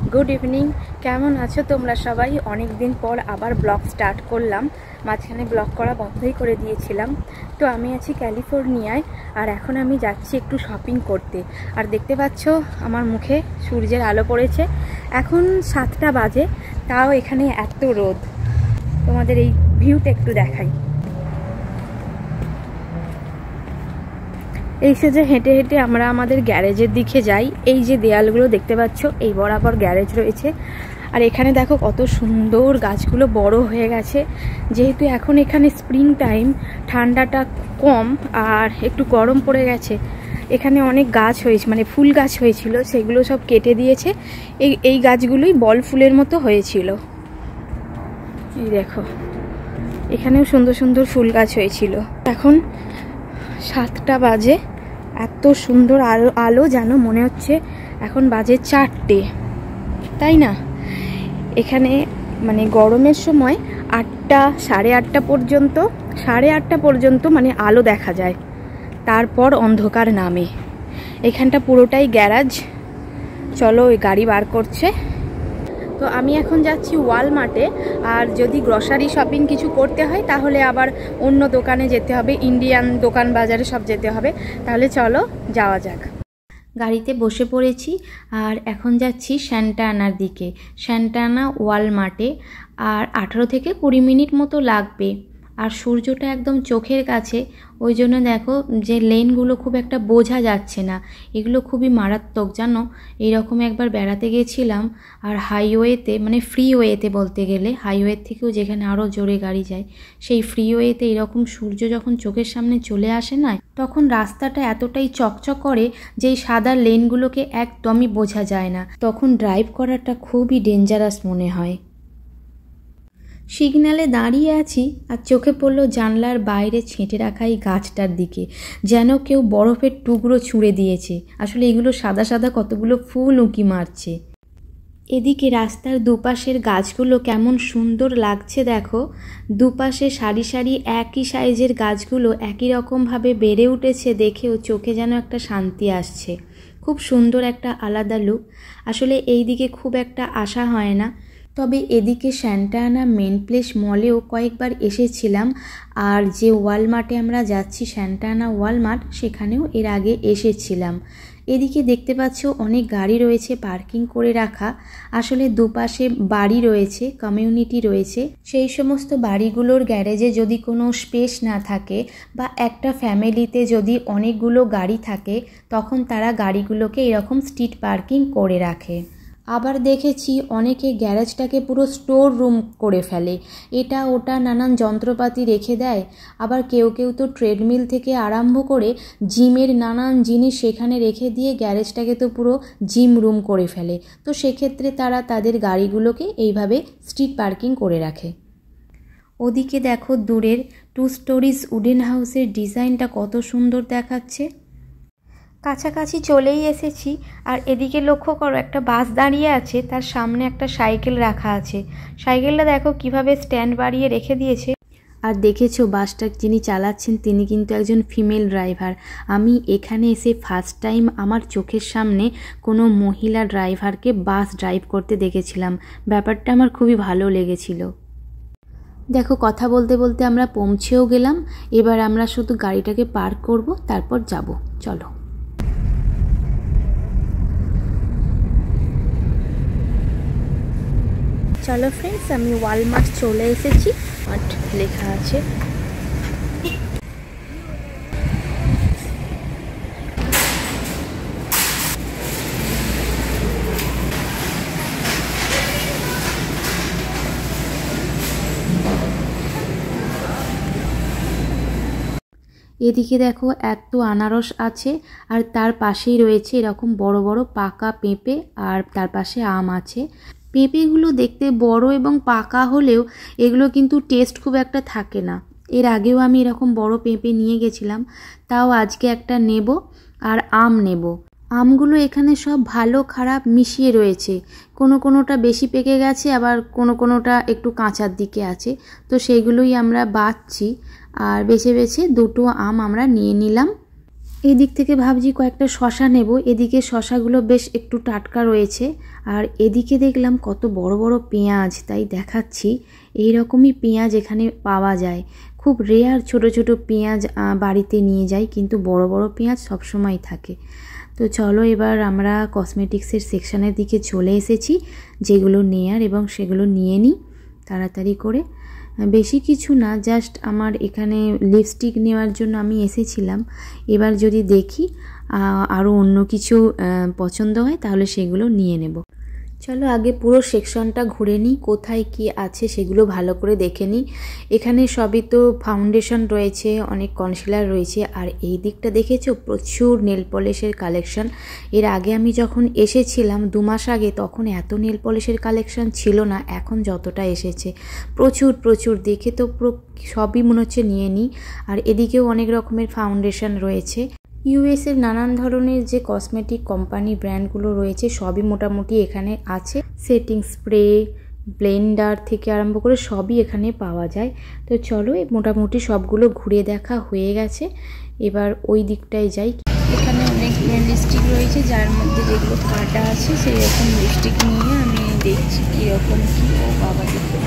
Good evening. কেমন আছো তোমরা সবাই? অনেক দিন পর আবার ব্লগ স্টার্ট করলাম। মাঝখানে ব্লগ করা বন্ধই করে দিয়েছিলাম। তো আমি আছি ক্যালিফোর্নিয়ায়, আর এখন আমি যাচ্ছি একটু শপিং করতে। আর দেখতে পাচ্ছ আমার মুখে সূর্যের আলো পড়েছে। এখন 7টা বাজে, তাও এখানে এত রোদ। তোমাদের এই ভিউটা একটু দেখাই। এই সেজে হেঁটে হেঁটে আমরা আমাদের গ্যারেজের দিকে যাই। এই যে দেয়ালগুলো দেখতে পাচ্ছ, এই বরাবর গ্যারেজ রয়েছে। আর এখানে দেখো কত সুন্দর গাছগুলো বড় হয়ে গেছে। যেহেতু এখন এখানে স্প্রিং টাইম, ঠান্ডাটা কম আর একটু গরম পড়ে গেছে, এখানে অনেক গাছ হয়েছে, মানে ফুল গাছ হয়েছিল, সেগুলো সব কেটে দিয়েছে। এই গাছগুলোই বল ফুলের মতো হয়েছিল। এই দেখো, এখানেও সুন্দর সুন্দর ফুল গাছ হয়েছিল। এখন 7টা বাজে, এত সুন্দর আলো যেন মনে হচ্ছে এখন বাজে 4টে, তাই না? এখানে মানে গরমের সময় 8টা সাড়ে 8টা পর্যন্ত মানে আলো দেখা যায়, তারপর অন্ধকার নামে। এখানটা পুরোটাই গ্যারাজ। চলো, ওই গাড়ি বার করছে। তো আমি এখন যাচ্ছি ওয়ালমার্টে। আর যদি গ্রসারি শপিং কিছু করতে হয় তাহলে আবার অন্য দোকানে যেতে হবে, ইন্ডিয়ান দোকান বাজারে সব যেতে হবে। তাহলে চলো যাওয়া যাক। গাড়িতে বসে পড়েছি আর এখন যাচ্ছি সান্টা আনার দিকে, সান্টা আনা ওয়ালমার্টে। আর 18 থেকে 20 মিনিট মতো লাগবে। আর সূর্যটা একদম চোখের কাছে, ওই জন্য দেখো যে লেনগুলো খুব একটা বোঝা যাচ্ছে না। এগুলো খুবই মারাত্মক জানো। এইরকম একবার বেড়াতে গেছিলাম, আর হাইওয়েতে, মানে ফ্রিওয়েতে বলতে গেলে, হাইওয়ের থেকেও যেখানে আরও জোরে গাড়ি যায়, সেই ফ্রিওয়েতে এরকম সূর্য যখন চোখের সামনে চলে আসে না, তখন রাস্তাটা এতটাই চকচক করে যে এই সাদা লেনগুলোকে একদমই বোঝা যায় না। তখন ড্রাইভ করাটা খুবই ডেঞ্জারাস মনে হয়। সিগন্যালে দাঁড়িয়ে আছি আর চোখে পড়লো জানলার বাইরে ছেঁটে রাখা এই গাছটার দিকে, যেন কেউ বরফের টুকরো ছুঁড়ে দিয়েছে। আসলে এগুলো সাদা সাদা কতগুলো ফুল উঁকি মারছে। এদিকে রাস্তার দুপাশের গাছগুলো কেমন সুন্দর লাগছে দেখো। দুপাশে সারি সারি একই সাইজের গাছগুলো একই রকমভাবে বেড়ে উঠেছে, দেখেও চোখে যেন একটা শান্তি আসছে। খুব সুন্দর একটা আলাদা লুক। আসলে এই দিকে খুব একটা আসা হয় না, তবে এদিকে সান্টা আনা মেন প্লেস মলেও কয়েকবার এসেছিলাম। আর যে ওয়ালমার্টে আমরা যাচ্ছি, সান্টা আনা ওয়ালমার্ট, সেখানেও এর আগে এসেছিলাম। এদিকে দেখতে পাচ্ছ অনেক গাড়ি রয়েছে পার্কিং করে রাখা। আসলে দুপাশে বাড়ি রয়েছে, কমিউনিটি রয়েছে। সেই সমস্ত বাড়িগুলোর গ্যারেজে যদি কোনো স্পেস না থাকে, বা একটা ফ্যামিলিতে যদি অনেকগুলো গাড়ি থাকে, তখন তারা গাড়িগুলোকে এরকম স্ট্রিট পার্কিং করে রাখে। আবার দেখেছি অনেকে গ্যারেজটাকে পুরো স্টোর রুম করে ফেলে, এটা ওটা নানান যন্ত্রপাতি রেখে দেয়। আবার কেউ কেউ তো ট্রেডমিল থেকে আরম্ভ করে জিমের নানান জিনিস সেখানে রেখে দিয়ে গ্যারেজটাকে তো পুরো জিম রুম করে ফেলে। তো সেক্ষেত্রে তারা তাদের গাড়িগুলোকে এইভাবে স্ট্রিট পার্কিং করে রাখে। ওদিকে দেখো দূরের 2 স্টোরিজ উডেন হাউসের ডিজাইনটা কত সুন্দর দেখাচ্ছে। কাছাকাছি চলেই এসেছি। আর এদিকে লক্ষ্য করো, একটা বাস দাঁড়িয়ে আছে, তার সামনে একটা সাইকেল রাখা আছে। সাইকেলটা দেখো কিভাবে স্ট্যান্ড বাড়িয়ে রেখে দিয়েছে। আর দেখেছো বাসটা যিনি চালাচ্ছেন তিনি কিন্তু একজন ফিমেল ড্রাইভার। আমি এখানে এসে ফার্স্ট টাইম আমার চোখের সামনে কোনো মহিলা ড্রাইভারকে বাস ড্রাইভ করতে দেখেছিলাম। ব্যাপারটা আমার খুবই ভালো লেগেছিল। দেখো কথা বলতে বলতে আমরা পৌঁছেও গেলাম। এবার আমরা শুধু গাড়িটাকে পার্ক করব, তারপর যাব। চলো। চলো ফ্রেন্ডস, আমি ওয়ালমার্ট চলে এসেছি। মার্ট লেখা আছে। এদিকে দেখো এত আনারস আছে, আর তার পাশেই রয়েছে এরকম বড় বড় পাকা পেঁপে, আর তার পাশে আম আছে। পেঁপেগুলো দেখতে বড় এবং পাকা হলেও এগুলো কিন্তু টেস্ট খুব একটা থাকে না। এর আগেও আমি এরকম বড় পেঁপে নিয়ে গেছিলাম, তাও আজকে একটা নেব। আর আম নেব। আমগুলো এখানে সব ভালো খারাপ মিশিয়ে রয়েছে, কোনোটা বেশি পেকে গেছে, আবার কোনোটা একটু কাঁচার দিকে আছে। তো সেইগুলোই আমরা বাছছি, আর বেছে বেছে 2টো আম আমরা নিয়ে নিলাম। এই দিক থেকে ভাবছি কয়েকটা শশা নেব। এদিকে শশাগুলো বেশ একটু টাটকা রয়েছে, আর এদিকে দেখলাম কত বড় বড় পেঁয়াজ, তাই দেখাচ্ছি। এই রকমই পেঁয়াজ এখানে পাওয়া যায়, খুব রেয়ার ছোট ছোট পেঁয়াজ বাড়িতে নিয়ে যাই, কিন্তু বড় বড় পেঁয়াজ সবসময় থাকে। তো চলো এবার আমরা কসমেটিক্সের সেকশানের দিকে চলে এসেছি, যেগুলো নেয়ার এবং সেগুলো নিয়ে নিই তাড়াতাড়ি করে। বেশি কিছু না, জাস্ট আমার এখানে লিপস্টিক নেওয়ার জন্য আমি এসেছিলাম। এবার যদি দেখি আরও অন্য কিছু পছন্দ হয় তাহলে সেগুলো নিয়ে নেব। চলো আগে পুরো সেকশনটা ঘুরে নিই, কোথায় কি আছে সেগুলো ভালো করে দেখে নিই। এখানে সবই তো ফাউন্ডেশন রয়েছে, অনেক কনসিলার রয়েছে, আর এই দিকটা দেখেছো প্রচুর নেল পলিশের কালেকশন। এর আগে আমি যখন এসেছিলাম 2 মাস আগে, তখন এত নেল পলিশের কালেকশন ছিল না, এখন যতটা এসেছে প্রচুর প্রচুর, দেখে তো পুরো সবই মনে হচ্ছে নিয়ে নিই। আর এদিকেও অনেক রকমের ফাউন্ডেশন রয়েছে। ইউএসের নানান ধরনের যে কসমেটিক কোম্পানি ব্র্যান্ডগুলো রয়েছে সবই মোটামুটি এখানে আছে। সেটিং স্প্রে, ব্লেন্ডার থেকে আরম্ভ করে সবই এখানে পাওয়া যায়। তো চলো মোটামুটি সবগুলো ঘুরে দেখা হয়ে গেছে, এবার ওই দিকটায় যাই। এখানে অনেক লিপস্টিক রয়েছে, যার মধ্যে যেগুলো কাটা আছে সেই রকম লিপস্টিক নিয়ে আমি দেখছি কীরকম কী। ও বাবা,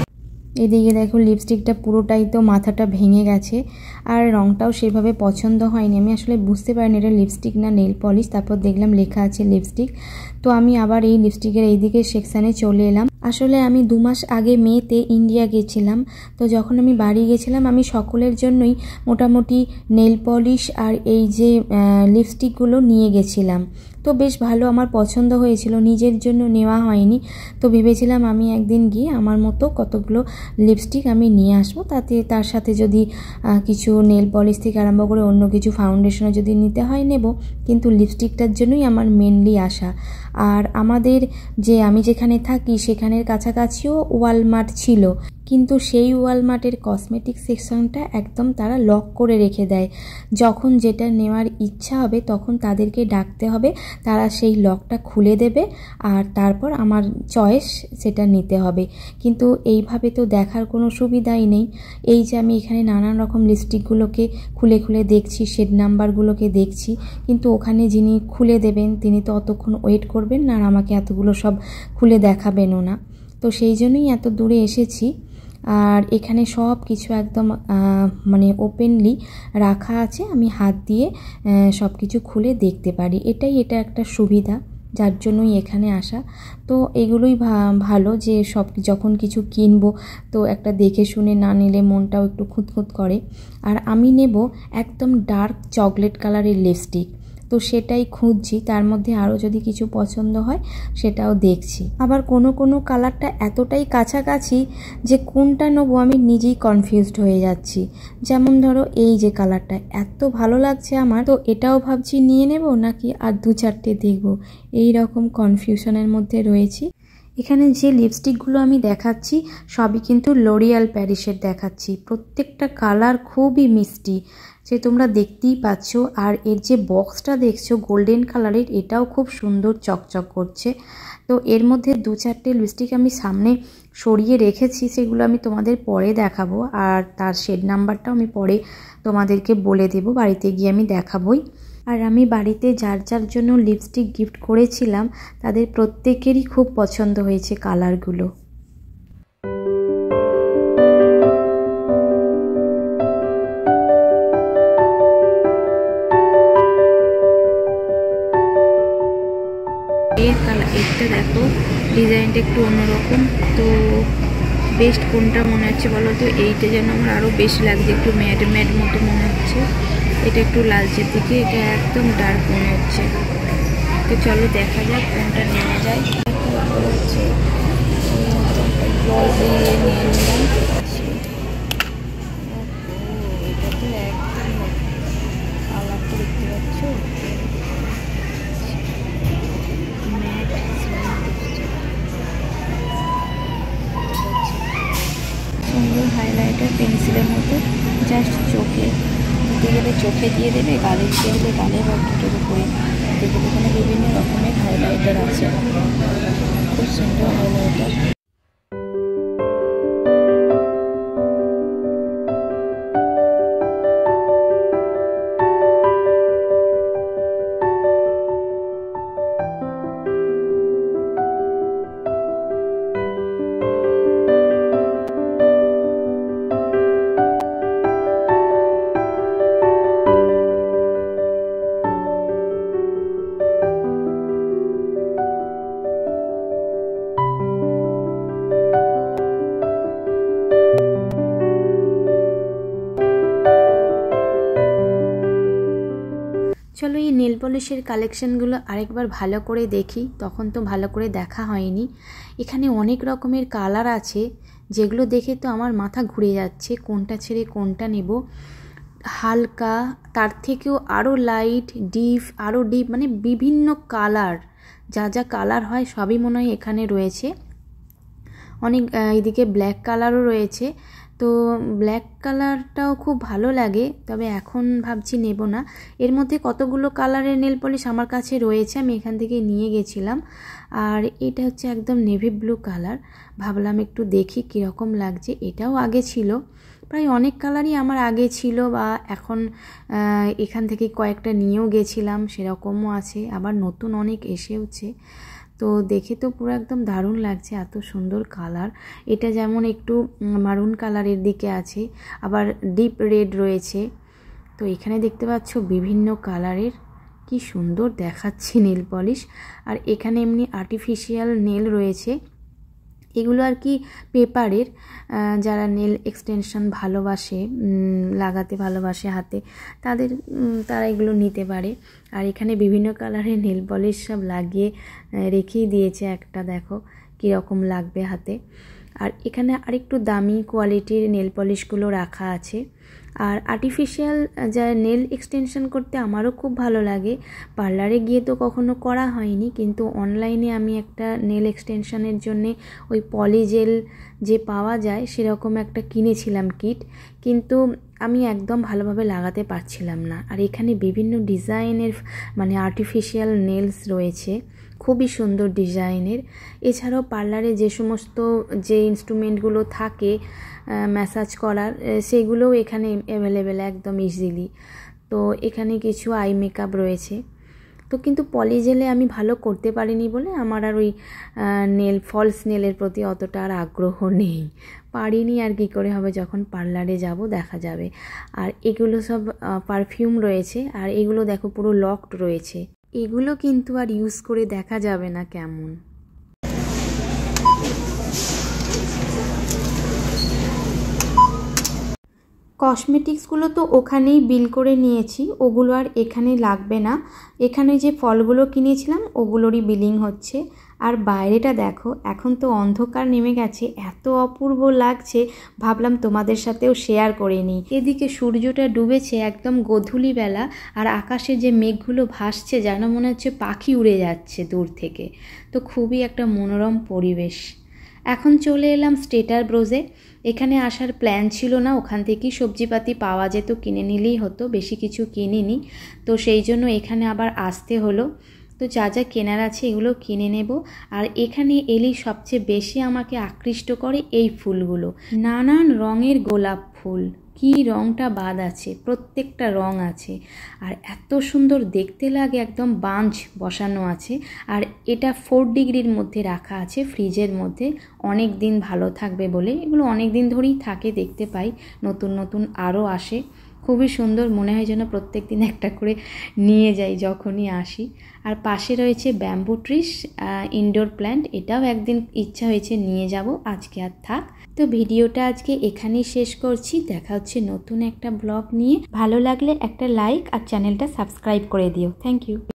এদিকে দেখো লিপস্টিকটা পুরোটাই তো মাথাটা ভেঙে গেছে, আর রঙটাও সেভাবে পছন্দ হয়নি। আমি আসলে বুঝতে পারিনি এটা লিপস্টিক না নেল পলিশ, তারপর দেখলাম লেখা আছে লিপস্টিক। তো আমি আবার এই লিপস্টিকের এই দিকে সেকশানে চলে এলাম। আসলে আমি 2 মাস আগে মেতে ইন্ডিয়া গেছিলাম, তো যখন আমি বাড়ি গেছিলাম আমি সকলের জন্যই মোটামুটি নেল পলিশ আর এই যে লিপস্টিকগুলো নিয়ে গেছিলাম। তো বেশ ভালো আমার পছন্দ হয়েছিল, নিজের জন্য নেওয়া হয়নি। তো ভেবেছিলাম আমি একদিন গিয়ে আমার মতো কতগুলো লিপস্টিক আমি নিয়ে আসবো, তার সাথে যদি কিছু নেল পলিশ থেকে আরম্ভ করে অন্য কিছু ফাউন্ডেশনও যদি নিতে হয় নেব, কিন্তু লিপস্টিকটার জন্যই আমার মেনলি আসা। আর আমাদের আমি যেখানে থাকি সেখানের কাছাকাছিও ওয়ালমার্ট ছিল, কিন্তু সেই ওয়ালমার্টের কসমেটিক সেকশনটা একদম তারা লক করে রেখে দেয়। যখন যেটা নেওয়ার ইচ্ছা হবে তখন তাদেরকে ডাকতে হবে, তারা সেই লকটা খুলে দেবে, আর তারপর আমার চয়েস সেটা নিতে হবে। কিন্তু এইভাবে তো দেখার কোনো সুবিধাই নেই। এই যে আমি এখানে নানান রকম লিপস্টিকগুলোকে খুলে খুলে দেখছি, শেড নাম্বারগুলোকে দেখছি, কিন্তু ওখানে যিনি খুলে দেবেন তিনি তো অতক্ষণ ওয়েট করবেন না, আর আমাকে এতগুলো সব খুলে দেখাবেনও না। তো সেই জন্যই এত দূরে এসেছি। আর এখানে সব কিছু একদম মানে ওপেনলি রাখা আছে, আমি হাত দিয়ে সব কিছু খুলে দেখতে পারি। এটা একটা সুবিধা, যার জন্যই এখানে আসা। তো এগুলোই ভালো যে সব যখন কিছু কিনবো তো একটা দেখে শুনে না নিলে মনটাও একটু খুঁতখুঁত করে। আর আমি নেব একদম ডার্ক চকলেট কালারের লিপস্টিক, তো সেটাই খুঁজছি। তার মধ্যে আরও যদি কিছু পছন্দ হয় সেটাও দেখছি। আবার কোনো কালারটা এতটাই কাছাকাছি যে কোনটা নেবো আমি নিজেই কনফিউজড হয়ে যাচ্ছি। যেমন ধরো এই যে কালারটা এত ভালো লাগছে আমার, তো এটাও ভাবছি নিয়ে নেব নাকি আর 2-4টে দেখবো, এই রকম কনফিউশনের মধ্যে রয়েছি। এখানে যে লিপস্টিকগুলো আমি দেখাচ্ছি সবই কিন্তু লরিয়াল প্যারিসের দেখাচ্ছি। প্রত্যেকটা কালার খুবই মিষ্টি, যে তোমরা দেখতেই পাচ্ছ। আর এর যে বক্সটা দেখছো গোল্ডেন কালারের, এটাও খুব সুন্দর চকচক করছে। তো এর মধ্যে 2-4টে লিপস্টিক আমি সামনে সরিয়ে রেখেছি, সেগুলো আমি তোমাদের পরে দেখাবো, আর তার শেড নাম্বারটাও আমি পরে তোমাদেরকে বলে দেবো, বাড়িতে গিয়ে আমি দেখাবোই। আর আমি বাড়িতে যার যার জন্য লিপস্টিক গিফট করেছিলাম তাদের প্রত্যেকেরই খুব পছন্দ হয়েছে কালারগুলো। এটা দেখো ডিজাইনটা একটু অন্যরকম, তো বেস্ট কোনটা মনে হচ্ছে বলো তো? এইটা যেন আমার আরও বেশি লাগছে, একটু ম্যাড ম্যাড মতো মনে হচ্ছে। এটা একটু লালচের দিকে, এটা একদম ডার্ক মনে হচ্ছে। তো চলো দেখা যাক কোনটা নেওয়া যায়। হচ্ছে জল দিয়ে নিয়ে নিলাম। এটা তো একদম কালারটা দেখতে পাচ্ছ, সুন্দর হাইলাইটার পেন্সিলের মতো, জাস্ট চোখে দিতে গেলে চোখে দিয়ে দেবে, গালে দিতে গেলে গালে বা ঠোঁটের উপরে দেখবে। এখানে বিভিন্ন রকমের হাইলাইটার আছে, খুব সুন্দর হাইলাইটার। চলো এই নেল পলিশের কালেকশানগুলো আরেকবার ভালো করে দেখি, তখন তো ভালো করে দেখা হয়নি। এখানে অনেক রকমের কালার আছে, যেগুলো দেখে তো আমার মাথা ঘুরে যাচ্ছে কোনটা ছেড়ে কোনটা নেব। হালকা, তার থেকেও আরও লাইট, ডিপ, আরও ডিপ, মানে বিভিন্ন কালার, যা যা কালার হয় সবই মনে হয় এখানে রয়েছে। অনেক এদিকে ব্ল্যাক কালারও রয়েছে, তো ব্ল্যাক কালারটাও খুব ভালো লাগে, তবে এখন ভাবছি নেব না। এর মধ্যে কতগুলো কালারের নেল পলিশ আমার কাছে রয়েছে, আমি এখান থেকে নিয়ে গেছিলাম। আর এটা হচ্ছে একদম নেভি ব্লু কালার, ভাবলাম একটু দেখি কীরকম লাগছে। এটাও আগে ছিল, প্রায় অনেক কালারই আমার আগে ছিল, বা এখন এখান থেকে কয়েকটা নিয়েও গেছিলাম, সেরকমও আছে, আবার নতুন অনেক এসেওছে। তো দেখে তো পুরো একদম দারুণ লাগছে, এত সুন্দর কালার। এটা যেমন একটু মারুন কালারের দিকে আছে, আবার ডিপ রেড রয়েছে। তো এখানে দেখতে পাচ্ছ বিভিন্ন কালারের, কি সুন্দর দেখাচ্ছে নেল পলিশ। আর এখানে এমনি আর্টিফিশিয়াল নেল রয়েছে, এগুলো আর কি পেপারের, যারা নেল এক্সটেনশন ভালোবাসে, লাগাতে ভালোবাসে হাতে, তারা এগুলো নিতে পারে। আর এখানে বিভিন্ন কালারের নেল পলিশ সব লাগিয়ে রেখেই দিয়েছে একটা, দেখো কীরকম লাগবে হাতে। আর এখানে আরেকটু দামি কোয়ালিটির নেল পলিশগুলো রাখা আছে। আর আর্টিফিশিয়াল যা নেল এক্সটেনশন করতে আমারও খুব ভালো লাগে, পার্লারে গিয়ে তো কখনো করা হয়নি, কিন্তু অনলাইনে আমি একটা নেল এক্সটেনশনের জন্যে ওই পলিজেল যে পাওয়া যায় সেরকম একটা কিনেছিলাম কিট, কিন্তু আমি একদম ভালোভাবে লাগাতে পারছিলাম না। আর এখানে বিভিন্ন ডিজাইনের মানে আর্টিফিশিয়াল নেলস রয়েছে, খুবই সুন্দর ডিজাইনের। এছাড়াও পার্লারে যে সমস্ত যে ইনস্ট্রুমেন্টগুলো থাকে ম্যাসাজ করার, সেগুলোও এখানে অ্যাভেলেবেল একদম ইজিলি। তো এখানে কিছু আই মেকআপ রয়েছে, তো কিন্তু পলিজেলে আমি ভালো করতে পারিনি বলে আমার আর ওই ফলস নেলের প্রতি অতটা আর আগ্রহ নেই, পারিনি। আর কি করে হবে, যখন পার্লারে যাব দেখা যাবে। আর এগুলো সব পারফিউম রয়েছে, আর এগুলো দেখো পুরো লকড রয়েছে, এগুলো কিন্তু আর ইউজ করে দেখা যাবে না কেমন। কসমেটিক্সগুলো তো ওখানেই বিল করে নিয়েছি, ওগুলো আর এখানে লাগবে না। এখানে যে ফলগুলো কিনেছিলাম ওগুলোরই বিলিং হচ্ছে। আর বাইরেটা দেখো, এখন তো অন্ধকার নেমে গেছে, এত অপূর্ব লাগছে, ভাবলাম তোমাদের সাথেও শেয়ার করে নিই। এদিকে সূর্যটা ডুবেছে একদম গধূলিবেলা, আর আকাশে যে মেঘগুলো ভাসছে যেন মনে হচ্ছে পাখি উড়ে যাচ্ছে দূর থেকে। তো খুবই একটা মনোরম পরিবেশ। এখন চলে এলাম স্টেটার ব্রোজে। এখানে আসার প্ল্যান ছিল না, ওখান থেকেই সবজিপাতি পাওয়া যেত, কিনে নিলেই হতো, বেশি কিছু কিনিনি। তো সেই জন্য এখানে আবার আসতে হলো। তো যা যা কেনার আছে এগুলো কিনে নেব। আর এখানে এলেই সবচেয়ে বেশি আমাকে আকৃষ্ট করে এই ফুলগুলো, নানান রঙের গোলাপ ফুল, কি রঙটা বাদ আছে, প্রত্যেকটা রং আছে, আর এত সুন্দর দেখতে লাগে, একদম বাঞ্চ বসানো আছে। আর এটা 4 ডিগ্রির মধ্যে রাখা আছে ফ্রিজের মধ্যে, অনেক দিন ভালো থাকবে বলে। এগুলো অনেক দিন ধরেই থাকে, দেখতে পাই নতুন নতুন আরও আসে, খুবই সুন্দর, মনে হয় যেন প্রত্যেক দিন একটা করে নিয়ে যাই যখনই আসি। আর পাশে রয়েছে ব্যাম্বু ট্রিস, ইনডোর প্ল্যান্ট, এটাও একদিন ইচ্ছা হয়েছে নিয়ে যাব, আজকে আর থাক। তো ভিডিওটা আজকে এখানেই শেষ করছি, দেখা হচ্ছে নতুন একটা ব্লগ নিয়ে। ভালো লাগলে একটা লাইক আর চ্যানেলটা সাবস্ক্রাইব করে দিও। Thank you.